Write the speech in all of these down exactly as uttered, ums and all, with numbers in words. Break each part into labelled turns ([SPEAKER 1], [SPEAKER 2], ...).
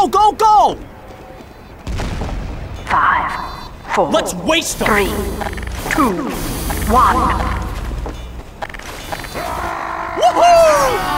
[SPEAKER 1] Go, go, go!
[SPEAKER 2] Five, four,
[SPEAKER 1] Let's waste them!
[SPEAKER 2] three, two, one.
[SPEAKER 1] Woohoo!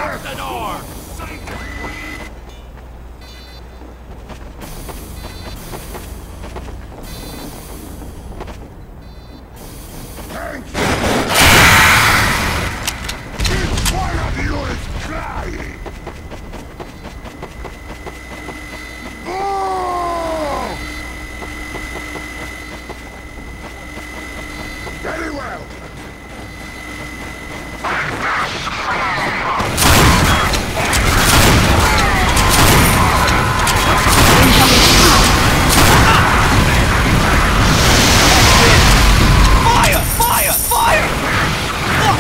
[SPEAKER 3] Very well.
[SPEAKER 1] Fire! Fire! Fire!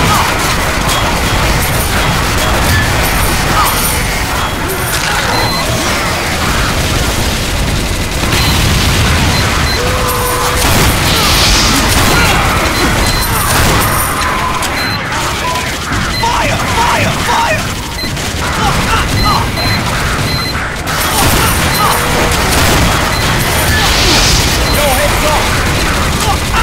[SPEAKER 1] Fire! Fire! Fire! Go ahead, go!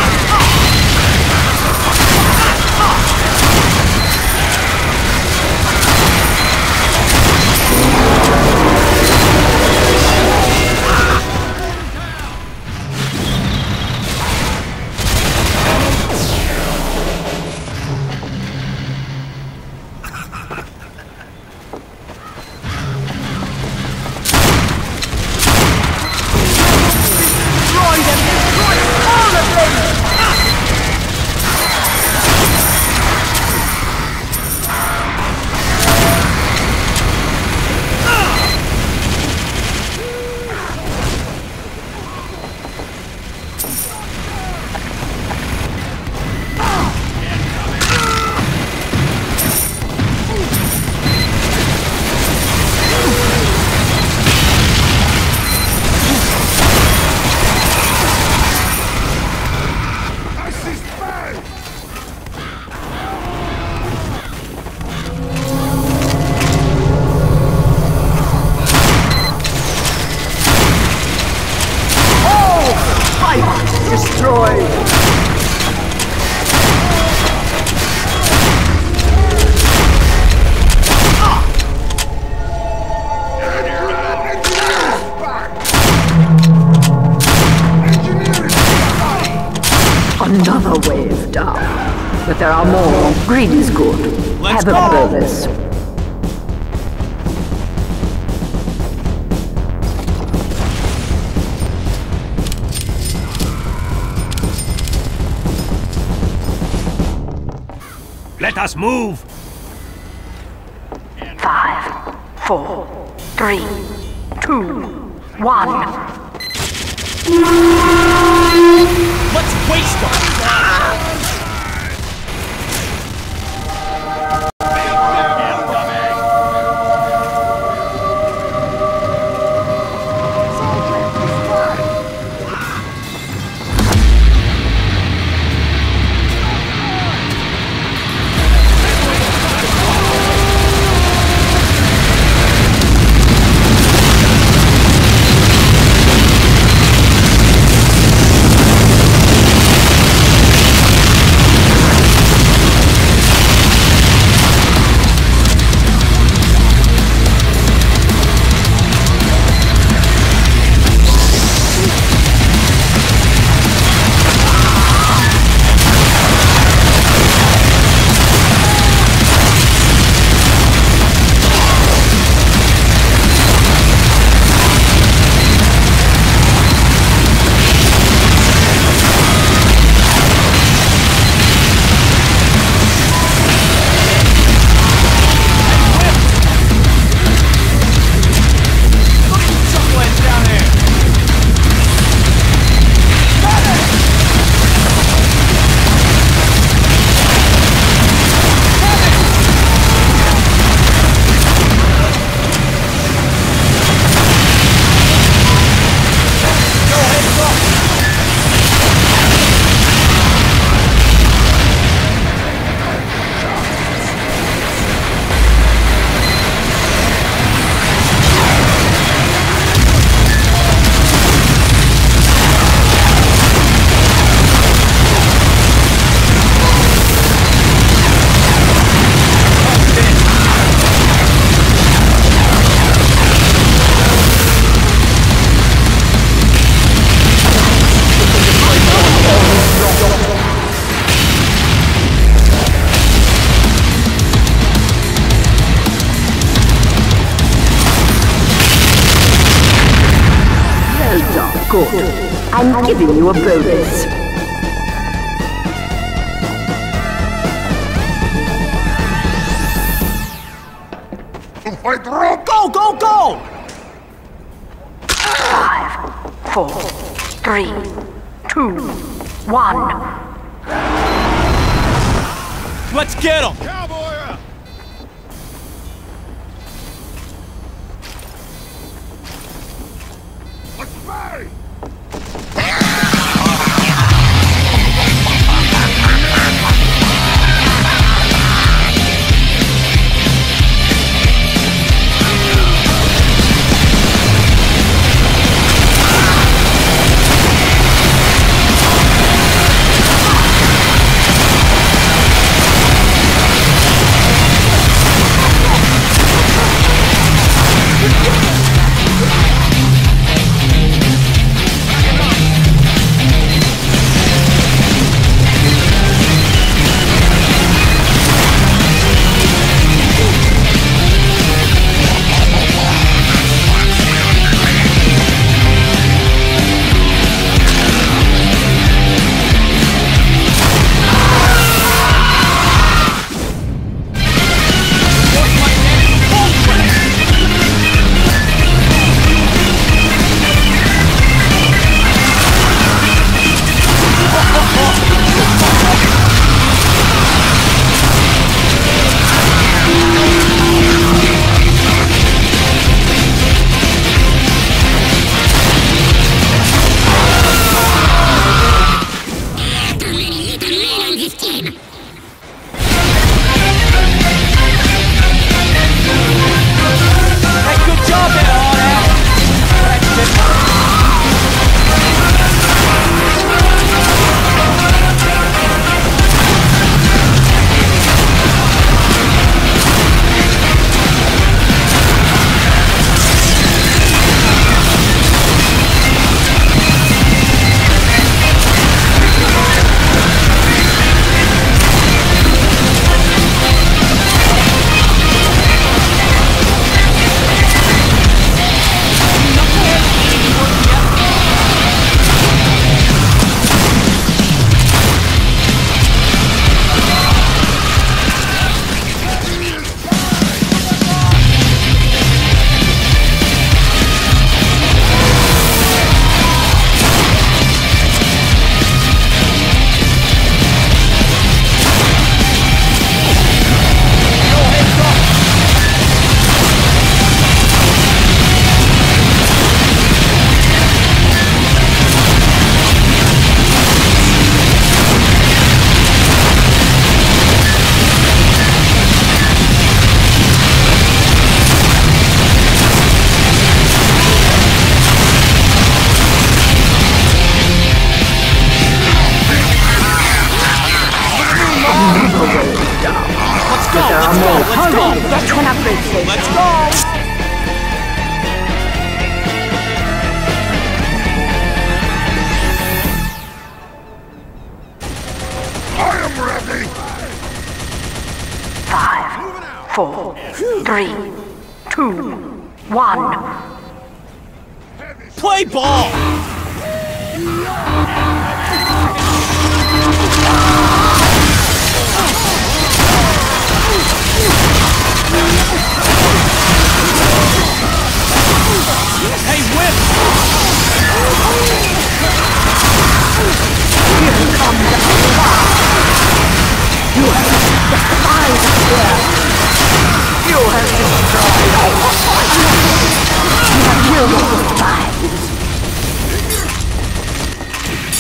[SPEAKER 1] Destroy them! Destroy all of them! Fight! Destroy!
[SPEAKER 2] Another wave down. But there are more. Greed is good.
[SPEAKER 1] Let's
[SPEAKER 2] Have
[SPEAKER 1] go.
[SPEAKER 2] a bonus.
[SPEAKER 4] Let us move!
[SPEAKER 2] Five, four, three, two, one.
[SPEAKER 1] Let's waste them!
[SPEAKER 2] Good. I'm giving you a bonus.
[SPEAKER 3] Fight Rob!
[SPEAKER 1] Go, go, go!
[SPEAKER 2] Five, four, three, two, one.
[SPEAKER 1] Let's get him!
[SPEAKER 3] Cowboy up! Let's play!
[SPEAKER 1] Let's go!
[SPEAKER 2] Get to an upgrade station.
[SPEAKER 1] Let's go!
[SPEAKER 3] I am ready!
[SPEAKER 2] Five, four, three, two, one.
[SPEAKER 1] Play ball! Hey, Whip!
[SPEAKER 2] Here comes the fire. You have defied fear. You have destroyed all. You have killed all the spies.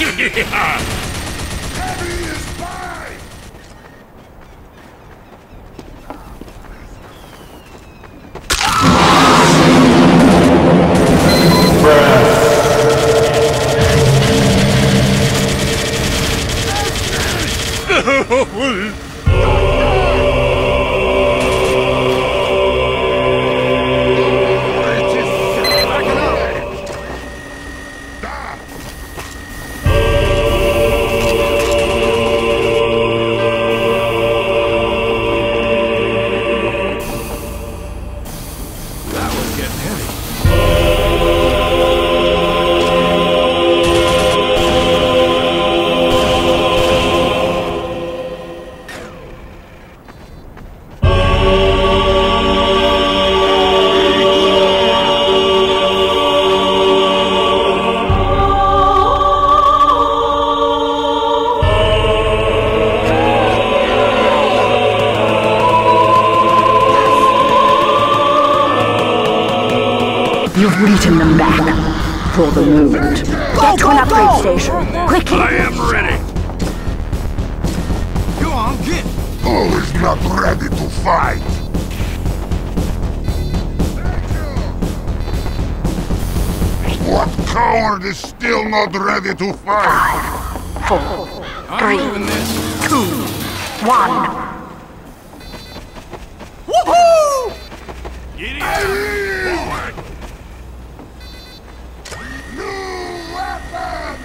[SPEAKER 3] Heavy is mine!
[SPEAKER 2] You've beaten them back. For the moment. Get to an upgrade station. Quickly.
[SPEAKER 4] I am ready.
[SPEAKER 1] Go on, get.
[SPEAKER 3] Who is not ready to fight? What coward is still not ready to fight?
[SPEAKER 2] Five, four,
[SPEAKER 1] I'm
[SPEAKER 2] three,
[SPEAKER 1] moving this.
[SPEAKER 2] two, one.
[SPEAKER 1] Woohoo!
[SPEAKER 4] Get
[SPEAKER 3] I
[SPEAKER 4] in.
[SPEAKER 3] leave!
[SPEAKER 4] Forward.
[SPEAKER 3] New weapon!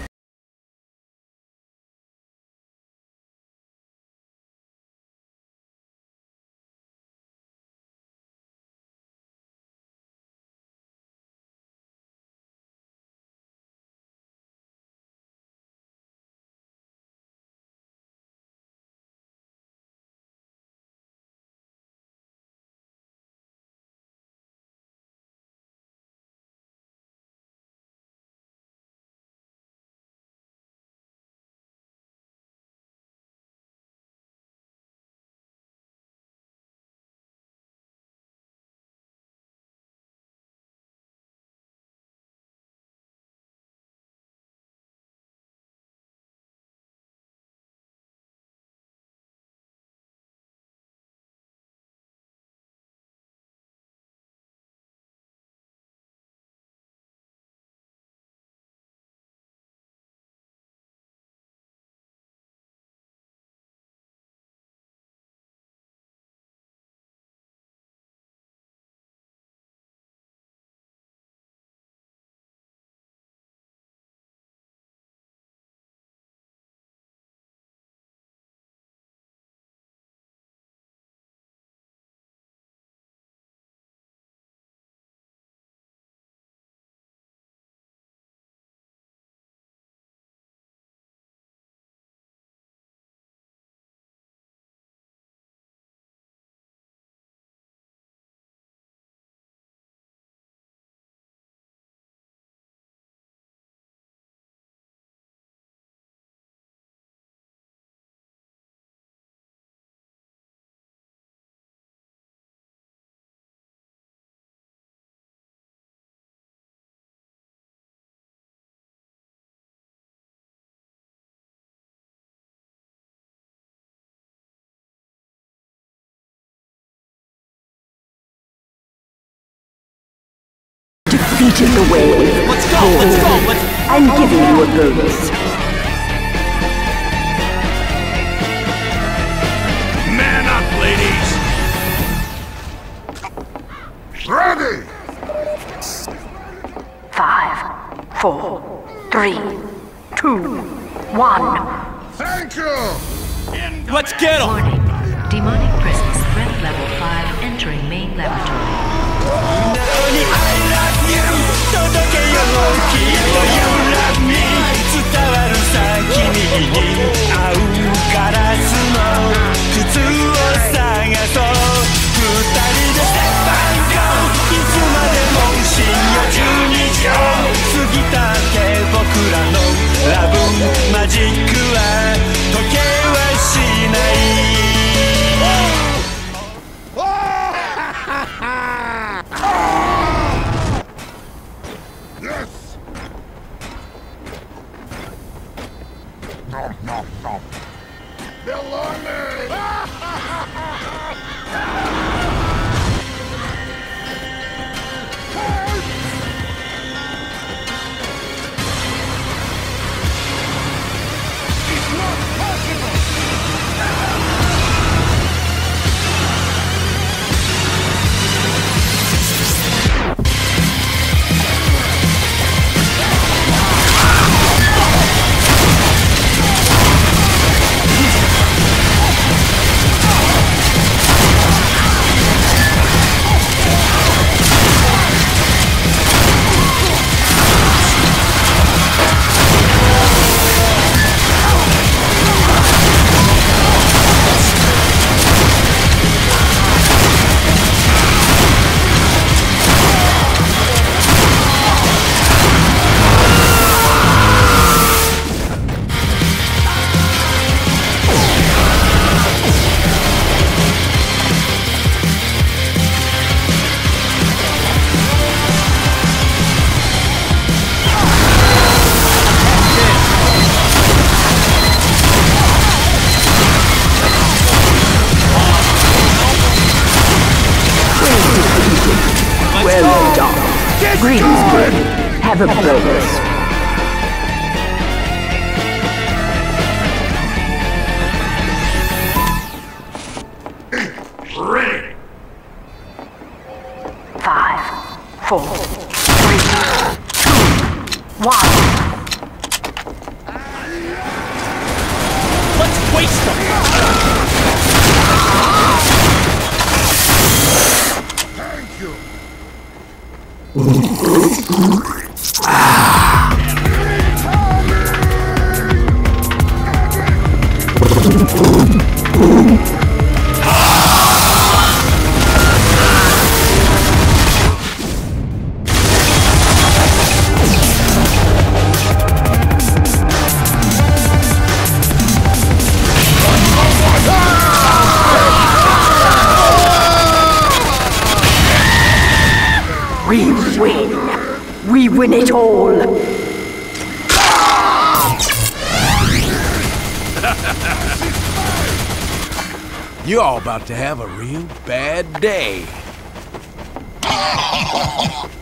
[SPEAKER 2] Defeated the wave.
[SPEAKER 1] Let's go, let's go, let's...
[SPEAKER 2] I'm giving you a bonus.
[SPEAKER 4] Man up, ladies.
[SPEAKER 3] Ready!
[SPEAKER 2] Five, four, three, two, one.
[SPEAKER 3] Thank you!
[SPEAKER 1] Let's get him!
[SPEAKER 5] Warning. Demonic presence threat level five entering main laboratory.
[SPEAKER 3] nom, nom, nom. Belonging! It's not possible!
[SPEAKER 2] Well done. Greetings, kid. Have a blast.
[SPEAKER 4] Ready!
[SPEAKER 2] Five, four, three, two, one.
[SPEAKER 1] Let's waste them!
[SPEAKER 3] Thank you!
[SPEAKER 2] We win. We win it all.
[SPEAKER 1] You're all about to have a real bad day.